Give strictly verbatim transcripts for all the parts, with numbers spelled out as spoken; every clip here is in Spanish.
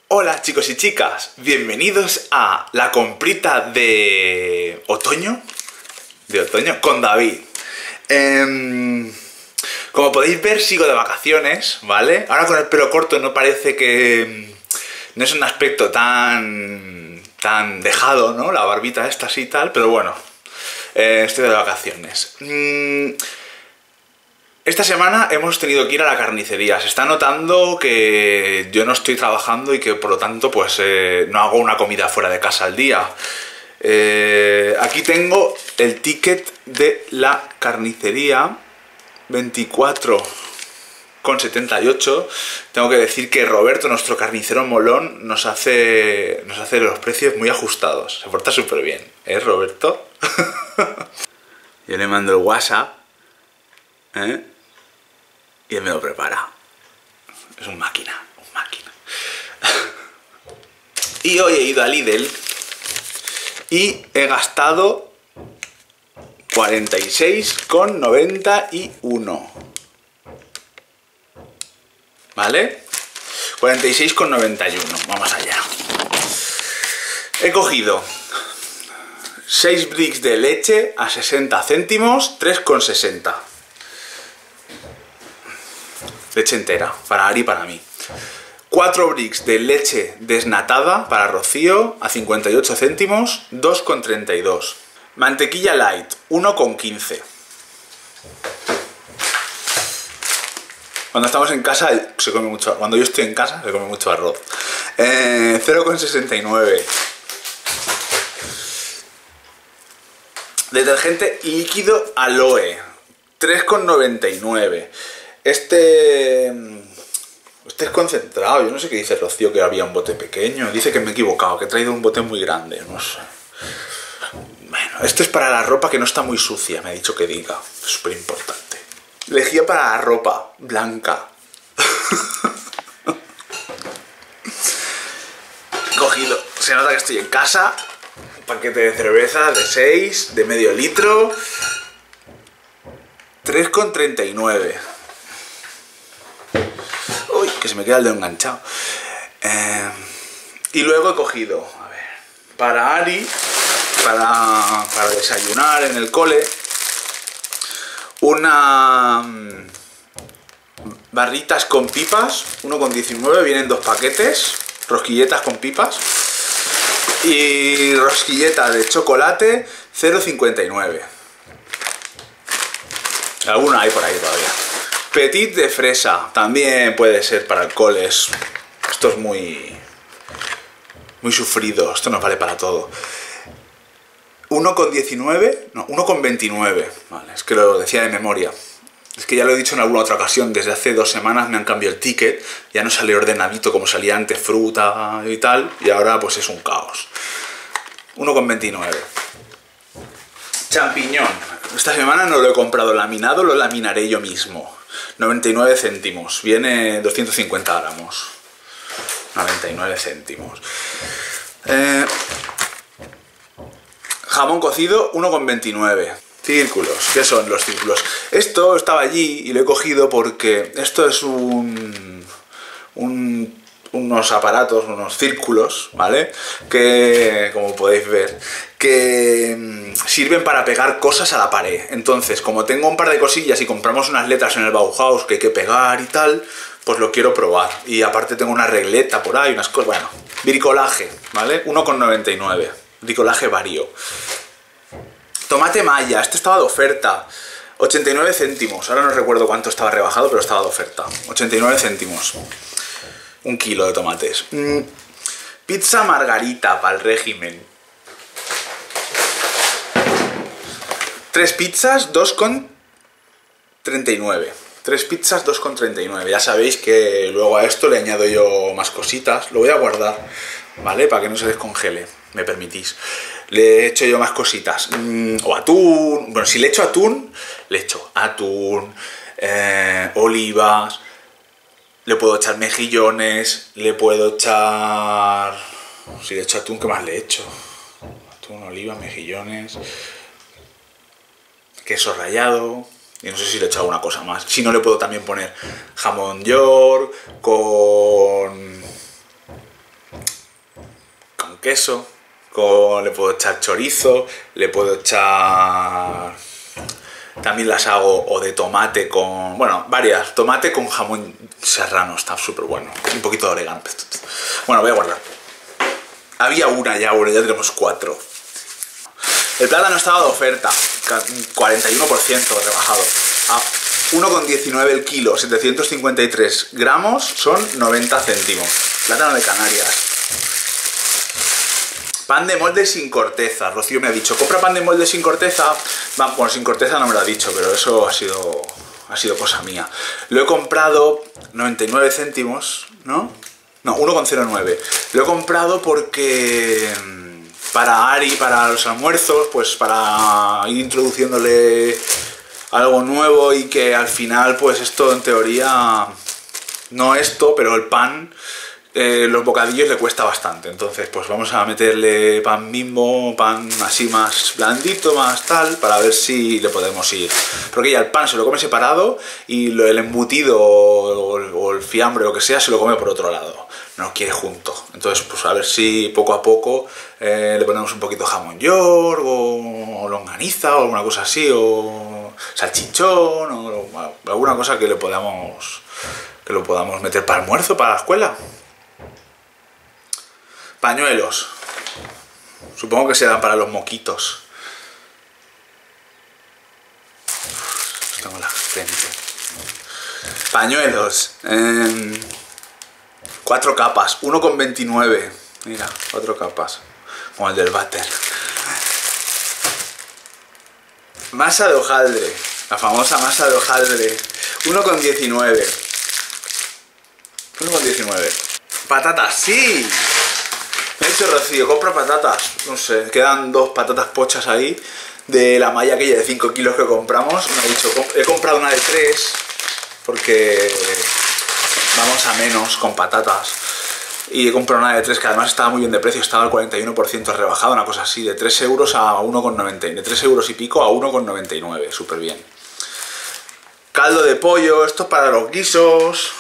Hola chicos y chicas, bienvenidos a la comprita de otoño, de otoño con David. Eh, como podéis ver, sigo de vacaciones, ¿vale? Ahora con el pelo corto no parece que... no es un aspecto tan... tan dejado, ¿no? La barbita esta así y tal, pero bueno, eh, estoy de vacaciones. Mm, Esta semana hemos tenido que ir a la carnicería. Se está notando que yo no estoy trabajando y que por lo tanto pues eh, no hago una comida fuera de casa al día. Eh, aquí tengo el ticket de la carnicería, veinticuatro con setenta y ocho. Tengo que decir que Roberto, nuestro carnicero molón, nos hace, nos hace los precios muy ajustados. Se porta súper bien, ¿eh, Roberto? Yo le mando el WhatsApp, ¿eh? Y él me lo prepara. Es un máquina, un máquina. Y hoy he ido a Lidl y he gastado cuarenta y seis con noventa y uno. ¿Vale? cuarenta y seis con noventa y uno. Vamos allá. He cogido seis bricks de leche a sesenta céntimos, tres con sesenta. Leche entera, para Ari y para mí. cuatro bricks de leche desnatada para Rocío a cincuenta y ocho céntimos, dos con treinta y dos. Mantequilla light, uno con quince. Cuando estamos en casa se come mucho, cuando yo estoy en casa se come mucho arroz. Eh, cero con sesenta y nueve. Detergente líquido aloe, tres con noventa y nueve. Este... Este es concentrado. Yo no sé qué dice Rocío, que había un bote pequeño. Dice que me he equivocado, que he traído un bote muy grande. No sé. Bueno, esto es para la ropa que no está muy sucia. Me ha dicho que diga. Es súper importante. Lejía para la ropa blanca. He cogido... Se nota que estoy en casa. Un paquete de cerveza de seis, de medio litro. tres con treinta y nueve. Uy, que se me queda el dedo enganchado. Eh, y luego he cogido, a ver, para Ari, para, para desayunar en el cole, una um, barritas con pipas, uno con diecinueve, vienen dos paquetes, rosquilletas con pipas, y rosquilleta de chocolate, cero con cincuenta y nueve. Alguna hay por ahí todavía. Petit de fresa, también puede ser para el cole. Esto es muy muy sufrido, esto no vale para todo. uno con diecinueve, no, uno con veintinueve. Vale, es que lo decía de memoria. Es que ya lo he dicho en alguna otra ocasión, desde hace dos semanas me han cambiado el ticket, ya no sale ordenadito como salía antes, fruta y tal, y ahora pues es un caos. uno con veintinueve. Champiñón. Esta semana no lo he comprado laminado, lo laminaré yo mismo. noventa y nueve céntimos. Viene doscientos cincuenta gramos. noventa y nueve céntimos. Eh, jamón cocido, uno con veintinueve. Círculos. ¿Qué son los círculos? Esto estaba allí y lo he cogido porque esto es un... un unos aparatos, unos círculos, ¿vale? Que, como podéis ver, que sirven para pegar cosas a la pared. Entonces, como tengo un par de cosillas y compramos unas letras en el Bauhaus que hay que pegar y tal, pues lo quiero probar. Y aparte tengo una regleta por ahí, unas cosas, bueno, bricolaje, ¿vale? uno con noventa y nueve, bricolaje vario. Tomate malla, este estaba de oferta, ochenta y nueve céntimos, ahora no recuerdo cuánto estaba rebajado, pero estaba de oferta, ochenta y nueve céntimos. Un kilo de tomates. Mm, pizza margarita para el régimen. Tres pizzas, dos con treinta y nueve. Tres pizzas, dos con treinta y nueve. Ya sabéis que luego a esto le añado yo más cositas. Lo voy a guardar, ¿vale? Para que no se descongele. Me permitís. Le echo yo más cositas. Mm, o atún. Bueno, si le echo atún, le echo atún, eh, olivas. Le puedo echar mejillones, le puedo echar... Si le echo atún, ¿qué más le echo? Atún, oliva, mejillones... Queso rallado... Y no sé si le echo alguna cosa más. Si no, le puedo también poner jamón york con... queso, con, le puedo echar chorizo, le puedo echar... También las hago o de tomate con... Bueno, varias. Tomate con jamón serrano, está súper bueno. Un poquito de orégano. Bueno, voy a guardar. Había una ya, bueno, ya tenemos cuatro. El plátano estaba de oferta, cuarenta y uno por ciento rebajado. A uno con diecinueve el kilo, setecientos cincuenta y tres gramos, son noventa céntimos. Plátano de Canarias. Pan de molde sin corteza. Rocío me ha dicho, compra pan de molde sin corteza. Bueno, sin corteza no me lo ha dicho, pero eso ha sido, ha sido cosa mía. Lo he comprado noventa y nueve céntimos, ¿no? No, uno con cero nueve. Lo he comprado porque... para Ari, para los almuerzos, pues para ir introduciéndole algo nuevo y que al final, pues esto en teoría, no esto, pero el pan, eh, los bocadillos le cuesta bastante. Entonces, pues vamos a meterle pan Bimbo, pan así más blandito, más tal, para ver si le podemos ir. Porque ya el pan se lo come separado y lo, el embutido o, o el fiambre o lo que sea se lo come por otro lado. No lo quiere junto. Entonces, pues a ver si poco a poco eh, le ponemos un poquito jamón york o, o longaniza o alguna cosa así, o salchichón o, o alguna cosa que le podamos que lo podamos meter para almuerzo, para la escuela. Pañuelos. Supongo que serán para los moquitos. Tengo la frente. Pañuelos. Eh, Cuatro capas, uno con veintinueve. Mira, cuatro capas. Como el del váter. Masa de hojaldre. La famosa masa de hojaldre. uno con diecinueve. uno con diecinueve. Patatas, sí. Me ha dicho Rocío, compra patatas. No sé, quedan dos patatas pochas ahí. De la malla aquella de cinco kilos que compramos. Me ha dicho, he comprado una de tres. Porque... vamos a menos con patatas. Y he comprado una de tres que además estaba muy bien de precio, estaba al cuarenta y uno por ciento rebajado, una cosa así, de tres euros a uno con noventa y nueve, de tres euros y pico a uno con noventa y nueve, súper bien. Caldo de pollo, esto es para los guisos.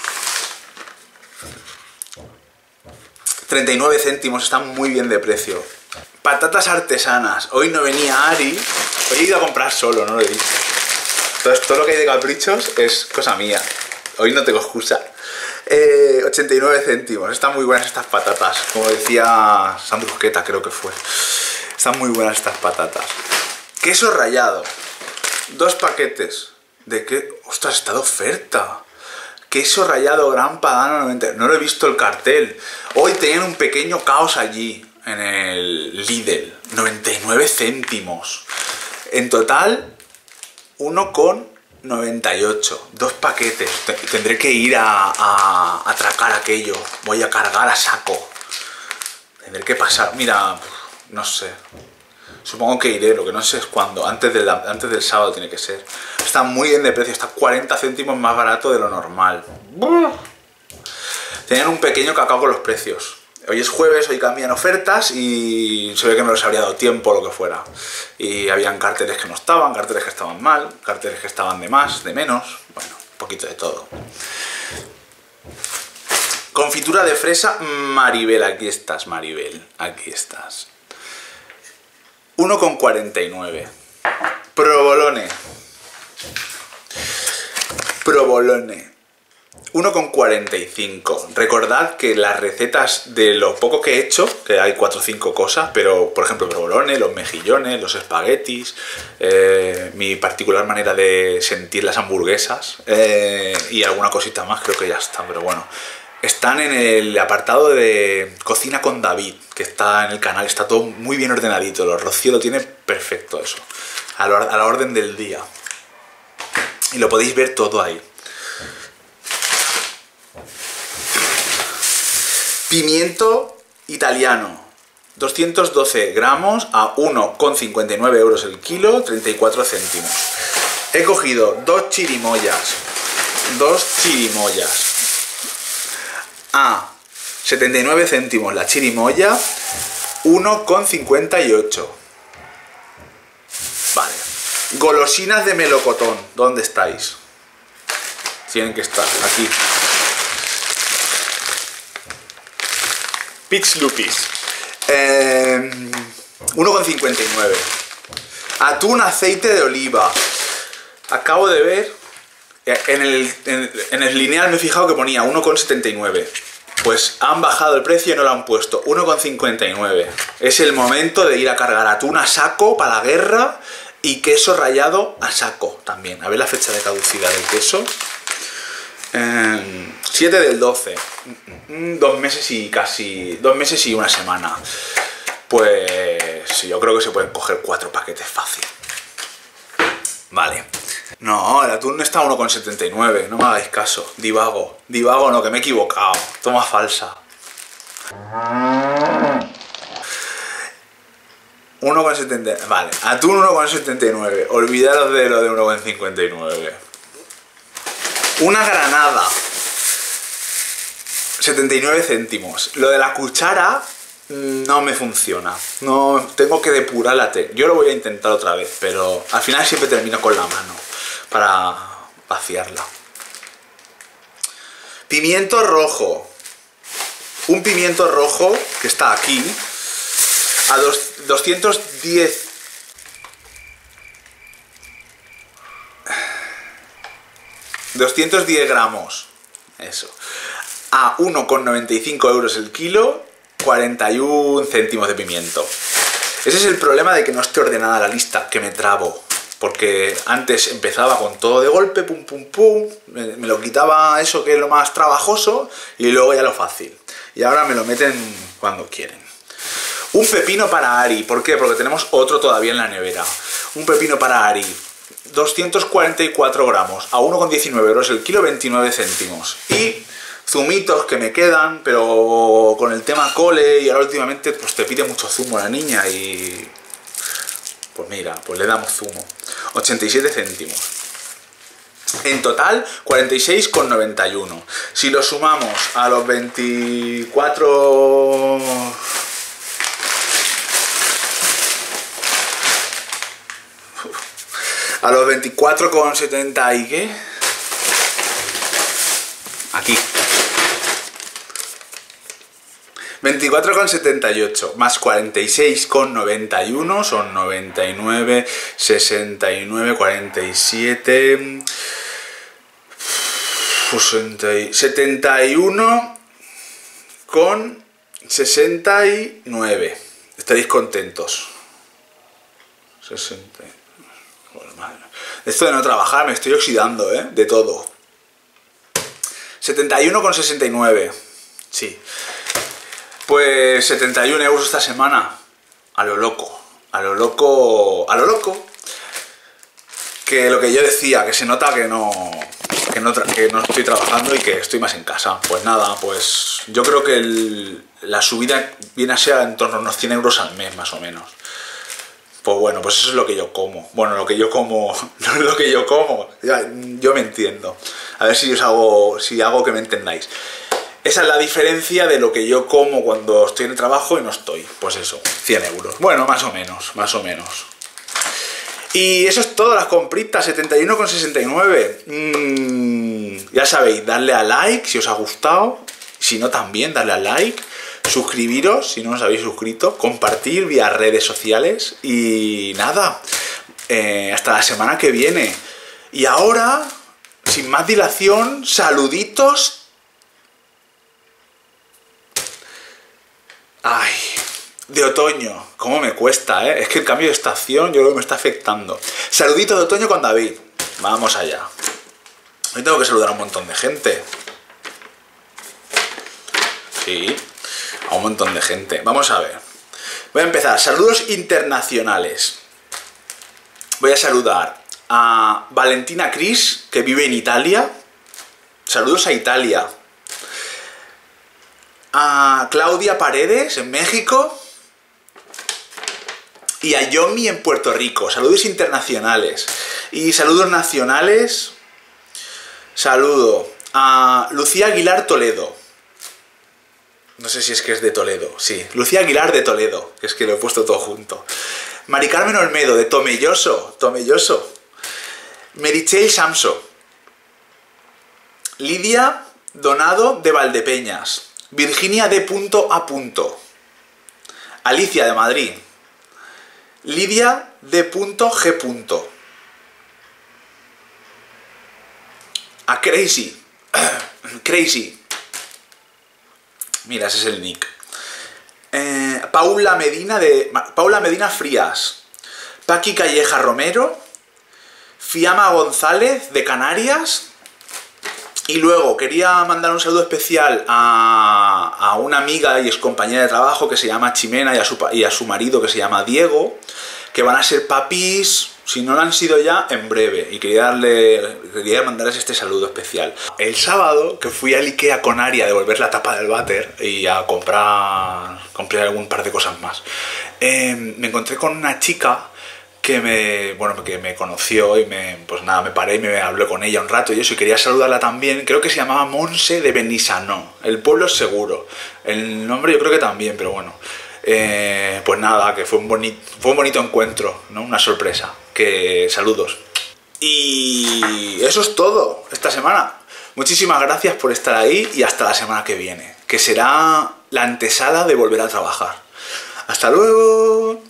treinta y nueve céntimos, están muy bien de precio. Patatas artesanas, hoy no venía Ari, hoy he ido a comprar solo, no lo he visto. Entonces todo lo que hay de caprichos es cosa mía, hoy no tengo excusa. Eh, ochenta y nueve céntimos, están muy buenas estas patatas, como decía Sandrusqueta, creo que fue. Están muy buenas estas patatas. Queso rallado, dos paquetes. ¿De qué? ¡Ostras, está de oferta! Queso rallado Gran Padano noventa. No lo he visto el cartel. Hoy tenían un pequeño caos allí, en el Lidl. noventa y nueve céntimos. En total, uno con noventa y ocho. Dos paquetes. Tendré que ir a, a, a atracar aquello. Voy a cargar a saco. Tendré que pasar. Mira, no sé. Supongo que iré, lo que no sé es cuándo. Antes, de la, antes del sábado tiene que ser. Está muy bien de precio. Está cuarenta céntimos más barato de lo normal. Tenían un pequeño cacao con los precios. Hoy es jueves, hoy cambian ofertas y se ve que no les habría dado tiempo o lo que fuera. Y habían carteles que no estaban, carteles que estaban mal, carteles que estaban de más, de menos. Bueno, un poquito de todo. Confitura de fresa Maribel. Aquí estás, Maribel. Aquí estás. uno con cuarenta y nueve. Provolone. Provolone. uno con cuarenta y cinco. Recordad que las recetas de lo poco que he hecho, que hay cuatro o cinco cosas, pero por ejemplo provolone, los mejillones, los espaguetis, eh, mi particular manera de sentir las hamburguesas eh, y alguna cosita más, creo que ya está, pero bueno. Están en el apartado de Cocina con David, que está en el canal, está todo muy bien ordenadito. Lo Rocío lo tiene perfecto eso, a la, a la orden del día. Y lo podéis ver todo ahí. Pimiento italiano, doscientos doce gramos a uno con cincuenta y nueve euros el kilo, treinta y cuatro céntimos. He cogido dos chirimoyas, dos chirimoyas a setenta y nueve céntimos la chirimoya, uno con cincuenta y ocho. Vale. Golosinas de melocotón, ¿dónde estáis? Tienen que estar aquí. Peach Lupis. Eh, uno con cincuenta y nueve. Atún, aceite de oliva. Acabo de ver, en el, en, en el lineal me he fijado que ponía uno con setenta y nueve. Pues han bajado el precio y no lo han puesto. uno con cincuenta y nueve. Es el momento de ir a cargar atún a saco para la guerra y queso rallado a saco también. A ver la fecha de caducidad del queso. Eh, siete del doce. Dos meses y casi... Dos meses y una semana. Pues sí, yo creo que se pueden coger cuatro paquetes fácil. Vale. No, el atún está a uno con setenta y nueve, no me hagáis caso. Divago, divago no, que me he equivocado. Toma falsa. uno con setenta y nueve, vale. Atún uno con setenta y nueve. Olvidaros de lo de uno con cincuenta y nueve. Una granada. setenta y nueve céntimos. Lo de la cuchara no me funciona. No, tengo que depurar la té. Yo lo voy a intentar otra vez, pero al final siempre termino con la mano para vaciarla. Pimiento rojo. Un pimiento rojo que está aquí a doscientos diez. doscientos diez gramos. Eso. A uno con noventa y cinco euros el kilo. cuarenta y un céntimos de pimiento. Ese es el problema de que no esté ordenada la lista, que me trabo. Porque antes empezaba con todo de golpe, pum, pum, pum, me, me lo quitaba eso que es lo más trabajoso y luego ya lo fácil. Y ahora me lo meten cuando quieren. Un pepino para Ari, ¿por qué? Porque tenemos otro todavía en la nevera. Un pepino para Ari, doscientos cuarenta y cuatro gramos, a uno con diecinueve euros el kilo, veintinueve céntimos. Y zumitos que me quedan, pero con el tema cole y ahora últimamente pues te pide mucho zumo la niña y... Pues mira, pues le damos zumo. ochenta y siete céntimos. En total, cuarenta y seis con noventa y uno. Si lo sumamos a los veinticuatro... A los veinticuatro con setenta y qué... Aquí. veinticuatro con setenta y ocho más cuarenta y seis con noventa y uno son noventa y nueve, sesenta y nueve, cuarenta y siete, setenta y uno con sesenta y nueve. Estaréis contentos. sesenta. Joder, madre. Esto de no trabajar me estoy oxidando, ¿eh? De todo. setenta y uno con sesenta y nueve. Sí. Pues setenta y un euros esta semana. A lo loco. A lo loco. A lo loco. Que lo que yo decía, que se nota que no, que no, que no estoy trabajando y que estoy más en casa. Pues nada, pues yo creo que el, la subida viene a ser en torno a unos cien euros al mes, más o menos. Pues bueno, pues eso es lo que yo como. Bueno, lo que yo como, no es lo que yo como. Ya, yo me entiendo. A ver si os hago, si hago que me entendáis. Esa es la diferencia de lo que yo como cuando estoy en el trabajo y no estoy. Pues eso, cien euros. Bueno, más o menos, más o menos. Y eso es todo, las compritas, setenta y uno con sesenta y nueve. Mm, ya sabéis, darle a like si os ha gustado. Si no, también darle a like. Suscribiros si no os habéis suscrito. Compartir vía redes sociales. Y nada, eh, hasta la semana que viene. Y ahora, sin más dilación, saluditos. Ay, de otoño. Cómo me cuesta, ¿eh? Es que el cambio de estación yo creo que me está afectando. Saluditos de otoño con David. Vamos allá. Hoy tengo que saludar a un montón de gente. Sí, a un montón de gente. Vamos a ver. Voy a empezar. Saludos internacionales. Voy a saludar a Valentina Cris, que vive en Italia. Saludos a Italia. A Claudia Paredes en México y a Yomi en Puerto Rico. Saludos internacionales. Y saludos nacionales. Saludo a Lucía Aguilar Toledo. No sé si es que es de Toledo. Sí, Lucía Aguilar de Toledo, que es que lo he puesto todo junto. Mari Carmen Olmedo de Tomelloso. Tomelloso. Merichel Samso. Lidia Donado de Valdepeñas. Virginia D. A. Alicia de Madrid. Lidia de G. A Crazy. Crazy. Mira, ese es el nick. Eh, Paula Medina de Paula Medina Frías. Paqui Calleja Romero. Fiamma González de Canarias. Y luego quería mandar un saludo especial a, a una amiga y ex compañera de trabajo que se llama Chimena y a, su, y a su marido que se llama Diego, que van a ser papis, si no lo han sido ya, en breve. Y quería darle, quería mandarles este saludo especial. El sábado, que fui al Ikea con Ari a devolver la tapa del váter y a comprar, comprar algún par de cosas más, eh, me encontré con una chica que me, bueno, que me conoció y me, pues nada, me paré y me hablé con ella un rato y eso, y quería saludarla también. Creo que se llamaba Monse de Benissanó. El pueblo es seguro. El nombre yo creo que también, pero bueno. Eh, pues nada, que fue un, bonito, fue un bonito encuentro, ¿no? Una sorpresa. Que saludos. Y eso es todo esta semana. Muchísimas gracias por estar ahí y hasta la semana que viene, que será la antesala de volver a trabajar. ¡Hasta luego!